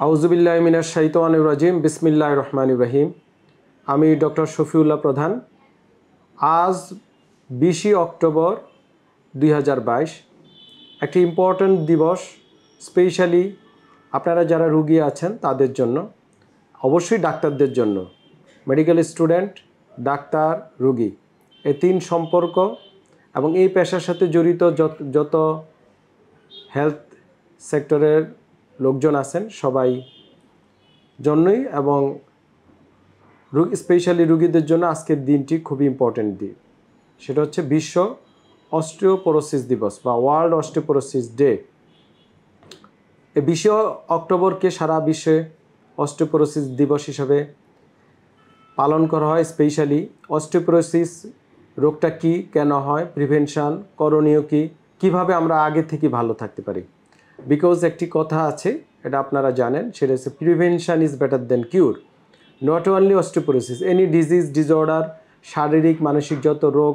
আউযুবিল্লাহি মিনাশ শাইতানির রাজিম বিসমিল্লাহির রহমানির রহিম। আমি ডক্টর শফিউল্লাহ প্রধান। আজ 20 অক্টোবর 2022 একটি ইম্পর্ট্যান্ট দিবস, স্পেশালি আপনারা যারা রোগী আছেন তাদের জন্য, অবশ্যই ডাক্তারদের জন্য। মেডিকেল স্টুডেন্ট, ডাক্তার, রোগী, এই তিন সম্পর্ক এবং এই পেশার সাথে জড়িত যত হেলথ সেক্টরের লোকজন আছেন সবাই জন্যই এবং স্পেশালি রোগীদের জন্য আজকের দিনটি খুবই ইম্পর্ট্যান্ট দিন। সেটা হচ্ছে বিশ্ব অস্টিওপোরোসিস দিবস বা ওয়ার্ল্ড অস্টিওপোরোসিস ডে। এই 20 অক্টোবরকে সারা বিশ্বে অস্টিওপোরোসিস দিবস হিসাবে পালন করা হয়। স্পেশালি অস্টিওপোরোসিস রোগটা কি, কেন হয়, প্রিভেনশন, করণীয় কি, কিভাবে আমরা আগে থেকে ভালো থাকতে পারি। বিকজ একটি কথা আছে, এটা আপনারা জানেন, সেটা হচ্ছে prevention is better than cure. Not only osteoporosis, any disease, disorder, শারীরিক মানসিক যত রোগ,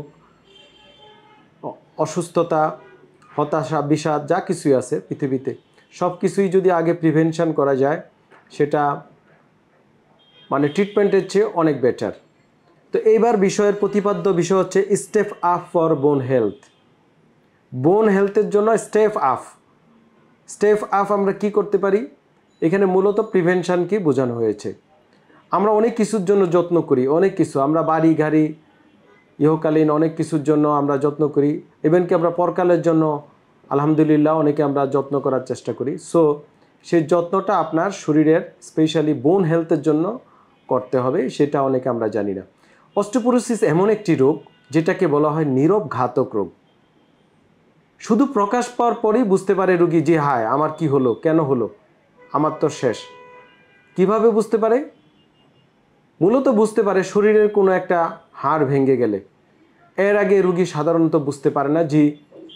অসুস্থতা, হতাশা, বিষাদ, যা কিছুই আছে পৃথিবীতে, সব কিছুই যদি আগে প্রিভেনশন করা যায় সেটা মানে ট্রিটমেন্টের চেয়ে অনেক বেটার। তো এইবার বিষয়ের প্রতিপাদ্য বিষয় হচ্ছে step up for bone health. Bone হেলথের জন্য স্টেপ আপ। স্টেপ আপ আমরা কি করতে পারি, এখানে মূলত প্রিভেনশন কি বোঝানো হয়েছে। আমরা অনেক কিছুর জন্য যত্ন করি, অনেক কিছু আমরা বাড়ি গাড়ি ইহকালীন অনেক কিছুর জন্য আমরা যত্ন করি, ইভেন কি আমরা পরকালের জন্য আলহামদুলিল্লাহ অনেকে আমরা যত্ন করার চেষ্টা করি। সো সেই যত্নটা আপনার শরীরের স্পেশালি বোন হেলথের জন্য করতে হবে, সেটা অনেকে আমরা জানি না। অস্টিওপোরোসিস এমন একটি রোগ যেটাকে বলা হয় নীরব ঘাতক রোগ। শুধু প্রকাশ পাওয়ার পরেই বুঝতে পারে রোগী যে হায় আমার কি হলো, কেন হলো, আমার তো শেষ। কিভাবে বুঝতে পারে? মূলত বুঝতে পারে শরীরের কোনো একটা হাড় ভেঙে গেলে। এর আগে রোগী সাধারণত বুঝতে পারে না যে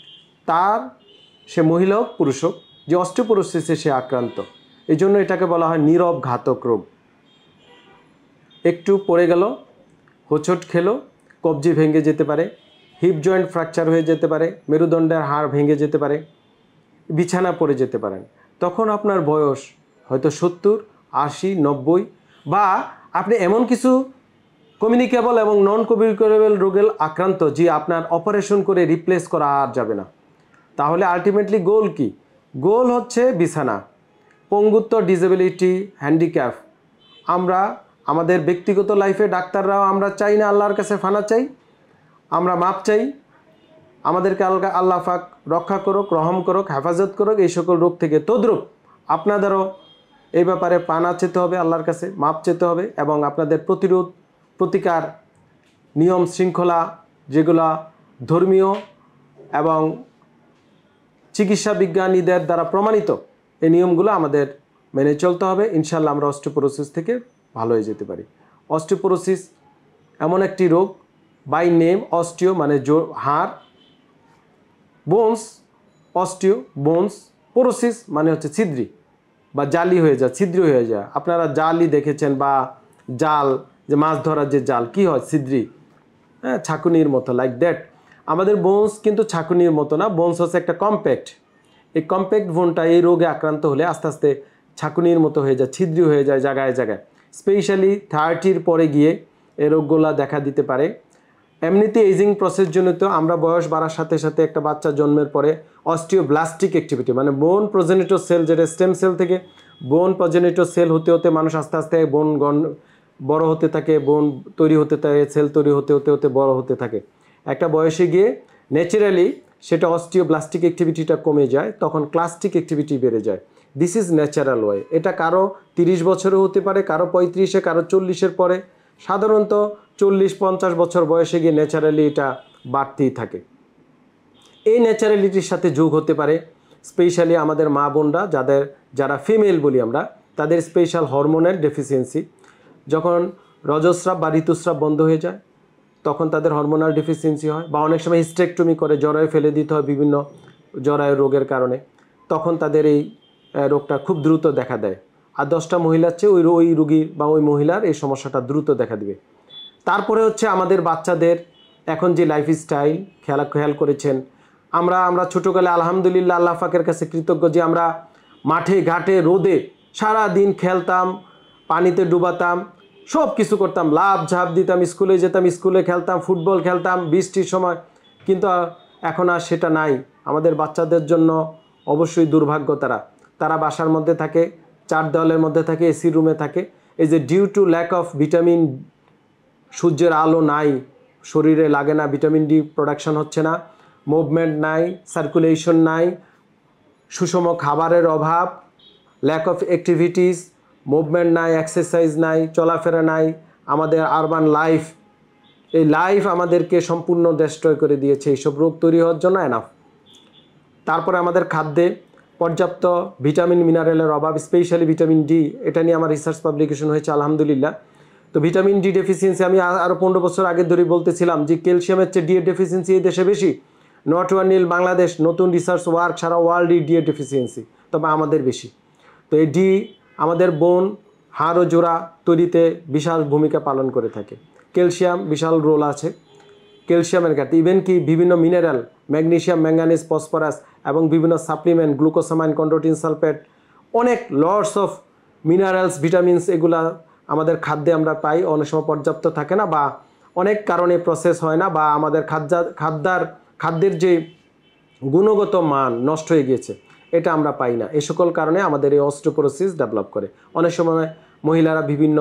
সে মহিলা হোক পুরুষ হোক, যে অস্টিওপোরোসিসে সে আক্রান্ত। এই জন্য এটাকে বলা হয় নীরব ঘাতক রোগ। একটু পড়ে গেল, হোঁচট খেলো, কবজি ভেঙে যেতে পারে, হিপ জয়েন্ট ফ্র্যাকচার হয়ে যেতে পারে, মেরুদণ্ডের হাড় ভেঙে যেতে পারে, বিছানা পড়ে যেতে পারেন। তখন আপনার বয়স হয়তো 70, 80, 90, বা আপনি এমন কিছু কমিউনিকেবল এবং নন কমিউনিকেবল রোগের আক্রান্ত যে আপনার অপারেশন করে রিপ্লেস করা আর যাবে না। তাহলে আলটিমেটলি গোল কি? গোল হচ্ছে বিছানা, পঙ্গুত্ব, ডিসেবিলিটি, হ্যান্ডিক্যাপ। আমরা আমাদের ব্যক্তিগত লাইফে ডাক্তাররাও আমরা চাই না আল্লাহর কাছে ফানা চাই, আমরা মাপ চাই, আমাদেরকে আল্লাহ পাক রক্ষা করুক, রহম করুক, হেফাজত করুক এই সকল রোগ থেকে। তদ্রূপ আপনাদেরও এই ব্যাপারে পানা চেতে হবে, আল্লাহর কাছে মাপ চেতে হবে, এবং আপনাদের প্রতিকার নিয়ম শৃঙ্খলা যেগুলো ধর্মীয় এবং চিকিৎসা বিজ্ঞানীদের দ্বারা প্রমাণিত, এই নিয়মগুলো আমাদের মেনে চলতে হবে। ইনশাল্লাহ আমরা অস্টিওপোরোসিস থেকে ভালো হয়ে যেতে পারি। অস্টিওপোরোসিস এমন একটি রোগ, বাই নেম অস্টিও মানে হাড়, বোনস, অস্টিও বোনস, পোরোসিস মানে হচ্ছে ছিদ্রি বা জালি হয়ে যায়, ছিদ্রি হয়ে যায়। আপনারা জালি দেখেছেন বা জাল, যে মাছ ধরার যে জাল কি হয়, ছিদ্রি, হ্যাঁ, ছাঁকুনির মতো, লাইক দ্যাট। আমাদের বোনস কিন্তু ছাঁকুনির মতো না, বোনস হচ্ছে একটা কম্প্যাক্ট। এই কম্প্যাক্ট বোনটা এই রোগে আক্রান্ত হলে আস্তে আস্তে ছাঁকুনির মতো হয়ে যায়, ছিদ্রি হয়ে যায় জায়গায় জায়গায়। স্পেশালি 30-র পরে গিয়ে এই রোগগুলো দেখা দিতে পারে। এমনিতে এজিং প্রসেসজনিত আমরা বয়স বাড়ার সাথে সাথে একটা বাচ্চা জন্মের পরে অস্টিওব্লাস্টিক অ্যাক্টিভিটি মানে বোন প্রজেনিটর সেল, যেটা স্টেম সেল থেকে বোন প্রজেনিটর সেল হতে হতে মানুষ আস্তে আস্তে বোন বড় হতে থাকে, বোন তৈরি হতে থাকে, সেল তৈরি হতে হতে হতে বড় হতে থাকে। একটা বয়সে গিয়ে ন্যাচারালি সেটা অস্টিওব্লাস্টিক অ্যাক্টিভিটিটা কমে যায়, তখন ক্লাস্টিক অ্যাক্টিভিটি বেড়ে যায়। This is natural way. এটা কারো 30 বছরে হতে পারে, কারো 35-এ, কারো 40-এর পরে। সাধারণত 40-50 বছর বয়সে গিয়ে ন্যাচারালি এটা বাড়তেই থাকে। এই ন্যাচারালিটির সাথে যোগ হতে পারে স্পেশালি আমাদের মা বোনরা যারা ফিমেল বলি আমরা, তাদের স্পেশাল হরমোনের ডেফিসিয়েন্সি। যখন রজস্রাব বা ঋতুস্রাব বন্ধ হয়ে যায় তখন তাদের হরমোনাল ডেফিসিয়েন্সি হয়, বা অনেক সময় হিস্টেক্টমি করে জরায়ু ফেলে দিতে হয় বিভিন্ন জরায়ু রোগের কারণে, তখন তাদের এই রোগটা খুব দ্রুত দেখা দেয়। আর 10টা মহিলার চেয়ে ওই রোগীর বা ওই মহিলার এই সমস্যাটা দ্রুত দেখা দিবে। তারপরে হচ্ছে আমাদের বাচ্চাদের এখন যে লাইফস্টাইল খেয়াল করেছেন, আমরা ছোটোকালে আলহামদুলিল্লাহ আল্লাহ পাকের কাছে কৃতজ্ঞ যে আমরা মাঠে ঘাটে রোদে সারা দিন খেলতাম, পানিতে ডুবাতাম, সব কিছু করতাম, লাফ ঝাঁপ দিতাম, স্কুলে যেতাম, স্কুলে খেলতাম, ফুটবল খেলতাম বৃষ্টির সময়। কিন্তু এখন আর সেটা নাই। আমাদের বাচ্চাদের জন্য অবশ্যই দুর্ভাগ্য। তারা বাসার মধ্যে থাকে, 4 দেওয়ালের মধ্যে থাকে, এসি রুমে থাকে। এই যে due to lack of vitamin, সূর্যের আলো নাই, শরীরে লাগে না, ভিটামিন ডি প্রোডাকশন হচ্ছে না, মুভমেন্ট নাই, সার্কুলেশন নাই, সুষম খাবারের অভাব, ল্যাক অফ অ্যাক্টিভিটিস, মুভমেন্ট নাই, এক্সারসাইজ নাই, চলাফেরা নাই, আমাদের আরবান লাইফ, এই লাইফ আমাদেরকে সম্পূর্ণ ডেস্ট্রয় করে দিয়েছে এইসব রোগ তৈরি হওয়ার জন্য এনাফ। তারপরে আমাদের খাদ্যে পর্যাপ্ত ভিটামিন মিনারেলের অভাব, স্পেশালি ভিটামিন ডি, এটা নিয়ে আমার রিসার্চ পাবলিকেশন হয়েছে আলহামদুলিল্লাহ। তো ভিটামিন ডি ডেফিসিয়েন্সি, আমি আরও 15 বছর আগে ধরে বলতেছিলাম যে ক্যালসিয়ামের চেয়ে ডি এর ডেফিসিয়েন্সি এই দেশে বেশি। নট ওয়ান ইল বাংলাদেশ, নতুন রিসার্চ ওয়ার্ক, সারা ওয়ার্ল্ডই ডি এর ডেফিসিয়েন্সি, তবে আমাদের বেশি। তো এই ডি আমাদের বোন, হাড় ও জোড়া তৈরিতে বিশাল ভূমিকা পালন করে থাকে। ক্যালসিয়াম বিশাল রোল আছে। ক্যালসিয়ামের ঘাটতি, ইভেন কি বিভিন্ন মিনারেল, ম্যাগনেসিয়াম, ম্যাঙ্গানিজ, ফসফরাস এবং বিভিন্ন সাপ্লিমেন্ট, গ্লুকোসামাইন, কন্ড্রোটিন সালফেট, অনেক লটস অফ মিনারেলস, ভিটামিনস, এগুলা আমাদের খাদ্যে আমরা পাই। অনেক সময় পর্যাপ্ত থাকে না বা অনেক কারণে প্রসেস হয় না, বা আমাদের খাদ্যের যে গুণগত মান নষ্ট হয়ে গিয়েছে, এটা আমরা পাই না। এই সকল কারণে আমাদের এই অস্টিওপোরোসিস ডেভেলপ করে। অনেক সময় মহিলারা বিভিন্ন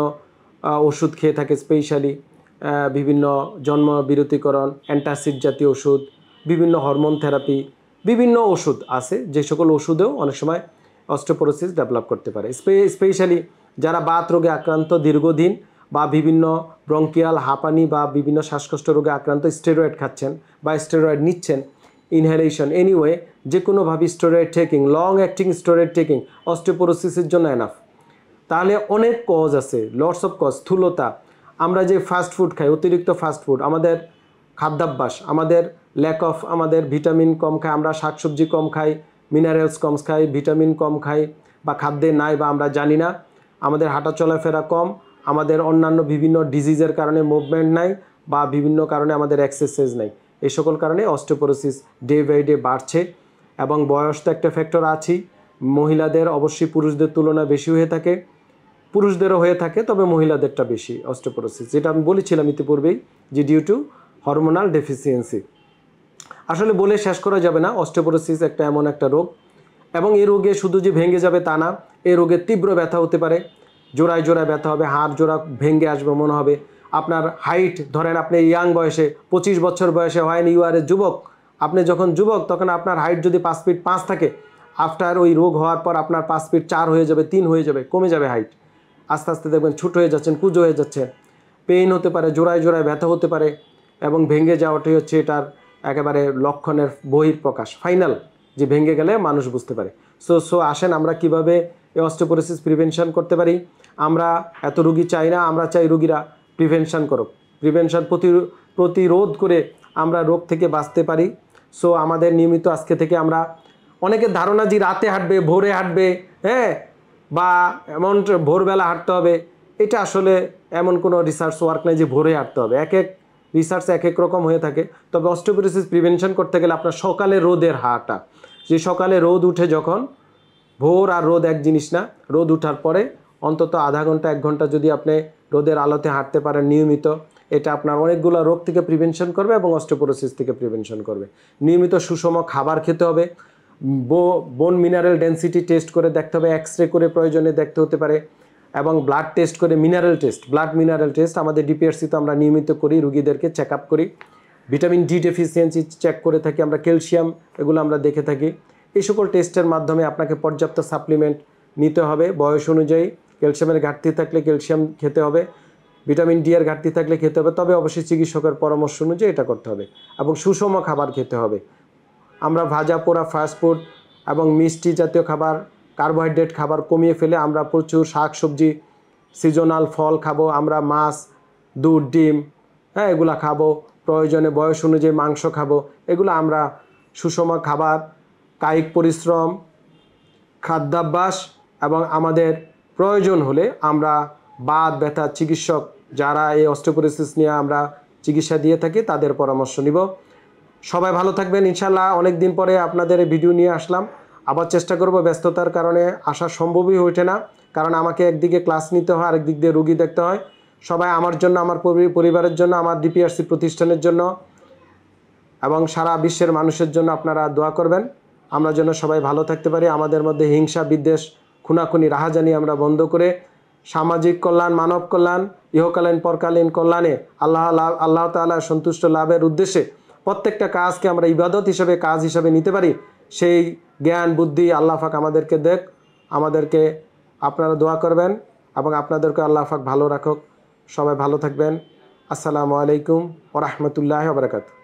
ওষুধ খেয়ে থাকে, স্পেশালি বিভিন্ন জন্ম বিরতিকরণ, অ্যান্টাসিড জাতীয় ওষুধ, বিভিন্ন হরমোন থেরাপি, বিভিন্ন ওষুধ আছে, যে সকল ওষুধেও অনেক সময় অস্টিওপোরোসিস ডেভেলপ করতে পারে। স্পেশালি যারা বাত রোগে আক্রান্ত দীর্ঘদিন, বা বিভিন্ন ব্রঙ্কিয়াল, হাঁপানি বা বিভিন্ন শ্বাসকষ্ট রোগে আক্রান্ত, স্টেরয়েড খাচ্ছেন বা স্টেরয়েড নিচ্ছেন, ইনহেলেশন, এনিওয়ে যে কোনোভাবে steroid taking, long acting steroid taking অস্টিওপোরোসিসের জন্য এনাফ। তাহলে অনেক কজ আছে, লটস অফ কজ। স্থূলতা, আমরা যে ফাস্ট ফুড খাই, অতিরিক্ত ফাস্ট ফুড, আমাদের খাদ্যাভ্যাস, আমাদের ল্যাক অফ, আমাদের ভিটামিন কম খাই, আমরা শাকসবজি কম খাই, মিনারেলস কম খাই, ভিটামিন কম খাই, বা খাদ্যে নাই বা আমরা জানি না, আমাদের হাঁটা চলাফেরা কম, আমাদের অন্যান্য বিভিন্ন ডিজিজের কারণে মুভমেন্ট নাই, বা বিভিন্ন কারণে আমাদের এক্সারসাইজ নাই। এই সকল কারণে অস্টিওপোরোসিস ডে বাই ডে বাড়ছে। এবং বয়স তো একটা ফ্যাক্টর আছেই। মহিলাদের অবশ্যই পুরুষদের তুলনায় বেশি হয়ে থাকে, পুরুষদেরও হয়ে থাকে, তবে মহিলাদেরটা বেশি অস্টিওপোরোসিস, যেটা আমি বলেছিলাম ইতিপূর্বেই যে ডিউ টু হরমোনাল ডেফিসিয়েন্সি। আসলে বলে শেষ করা যাবে না, অস্টিওপোরোসিস একটা এমন একটা রোগ, এবং এই রোগে শুধু যে ভেঙে যাবে তা না, এই রোগে তীব্র ব্যথা হতে পারে, জোড়ায় জোড়ায় ব্যথা হবে, হাড় জোড়া ভেঙে আসবে মনে হবে। আপনার হাইট, ধরেন আপনি ইয়াং বয়সে, 25 বছর বয়সে হয়নি, ইউ আর এ যুবক, আপনি যখন যুবক তখন আপনার হাইট যদি 5 ফিট 5 থাকে, আফটার ওই রোগ হওয়ার পর আপনার 5 ফিট 4 হয়ে যাবে, 3 হয়ে যাবে, কমে যাবে হাইট। আস্তে আস্তে দেখবেন ছোট হয়ে যাচ্ছেন, কুঁজো হয়ে যাচ্ছে, পেইন হতে পারে, জোড়ায় জোড়ায় ব্যথা হতে পারে, এবং ভেঙে যাওয়াটাই হচ্ছে এটার একেবারে লক্ষণের বহিঃপ্রকাশ, ফাইনাল, যে ভেঙে গেলে মানুষ বুঝতে পারে। সো আসেন আমরা কিভাবে এই অস্টিওপোরোসিস প্রিভেনশন করতে পারি। আমরা এত রুগী চাই না, আমরা চাই রুগীরা প্রিভেনশন করুক, প্রিভেনশন প্রতিরোধ করে আমরা রোগ থেকে বাঁচতে পারি। সো আমাদের নিয়মিত আজকে থেকে আমরা, অনেকের ধারণা যে রাতে হাঁটবে, ভোরে হাঁটবে, হ্যাঁ, বা এমন ভোরবেলা হাঁটতে হবে, এটা আসলে এমন কোনো রিসার্চ ওয়ার্ক নেই যে ভোরে হাঁটতে হবে। এক এক রিসার্চ এক এক রকম হয়ে থাকে। তবে অস্টিওপোরোসিস প্রিভেনশন করতে গেলে আপনার সকালে রোদের হাঁটা, যে সকালে রোদ উঠে যখন, ভোর আর রোদ এক জিনিস না, রোদ উঠার পরে অন্তত আধা ঘন্টা 1 ঘন্টা যদি আপনি রোদের আলোতে হাঁটতে পারেন নিয়মিত, এটা আপনার অনেকগুলো রোগ থেকে প্রিভেনশন করবে এবং অস্টিওপোরোসিস থেকে প্রিভেনশন করবে। নিয়মিত সুষম খাবার খেতে হবে, বোন মিনারেল ডেনসিটি টেস্ট করে দেখতে হবে, এক্সরে করে প্রয়োজনে দেখতে হতে পারে, এবং ব্লাড টেস্ট করে mineral test, blood mineral test আমাদের ডিপিআরসি তো আমরা নিয়মিত করি, রুগীদেরকে চেক আপ করি, ভিটামিন ডি ডেফিসিয়েন্সি চেক করে থাকি আমরা, ক্যালসিয়াম, এগুলো আমরা দেখে থাকি। এই সকল টেস্টের মাধ্যমে আপনাকে পর্যাপ্ত সাপ্লিমেন্ট নিতে হবে বয়স অনুযায়ী। ক্যালসিয়ামের ঘাটতি থাকলে ক্যালসিয়াম খেতে হবে, ভিটামিন ডি এর ঘাটতি থাকলে খেতে হবে, তবে অবশ্যই চিকিৎসকের পরামর্শ অনুযায়ী এটা করতে হবে, এবং সুষম খাবার খেতে হবে। আমরা ভাজা পোড়া ফাস্টফুড এবং মিষ্টি জাতীয় খাবার, কার্বোহাইড্রেট খাবার কমিয়ে ফেলে আমরা প্রচুর শাক সবজি, সিজনাল ফল খাবো, আমরা মাছ, দুধ, ডিম, হ্যাঁ, এগুলা খাবো, প্রয়োজনে বয়স অনুযায়ী মাংস খাবো। এগুলো আমরা সুষম খাবার, কায়িক পরিশ্রম, খাদ্যাভ্যাস, এবং আমাদের প্রয়োজন হলে আমরা বাত ব্যথা চিকিৎসক যারা এই অস্টিওপোরোসিস নিয়ে আমরা চিকিৎসা দিয়ে থাকি তাদের পরামর্শ নিব। সবাই ভালো থাকবেন ইনশাল্লাহ। অনেক দিন পরে আপনাদের এই ভিডিও নিয়ে আসলাম, আবার চেষ্টা করব, ব্যস্ততার কারণে আসা সম্ভবই ওঠে না। কারণ আমাকে একদিকে ক্লাস নিতে হয়, আরেক দিক দিয়ে রুগী দেখতে হয়। সবাই আমার জন্য, আমার পরিবারের জন্য, আমার ডিপিআরসি প্রতিষ্ঠানের জন্য এবং সারা বিশ্বের মানুষের জন্য আপনারা দোয়া করবেন। আমরা যেন সবাই ভালো থাকতে পারি, আমাদের মধ্যে হিংসা বিদ্বেষ খুনাখুনি রাহাজানি আমরা বন্ধ করে সামাজিক কল্যাণ, মানব কল্যাণ, ইহকালীন পরকালীন কল্যাণে আল্লাহ তাআলার সন্তুষ্ট লাভের উদ্দেশ্যে প্রত্যেকটা কাজকে আমরা ইবাদত হিসেবে, কাজ হিসেবে নিতে পারি, সেই জ্ঞান বুদ্ধি আল্লাহ পাক আমাদেরকে দেখ। আমাদেরকে আপনারা দোয়া করবেন এবং আপনাদেরকে আল্লাহ পাক ভালো রাখুক। সবাই ভালো থাকবেন। আসসালামু আলাইকুম ওয়া রাহমাতুল্লাহি ওয়া বারাকাতুহু।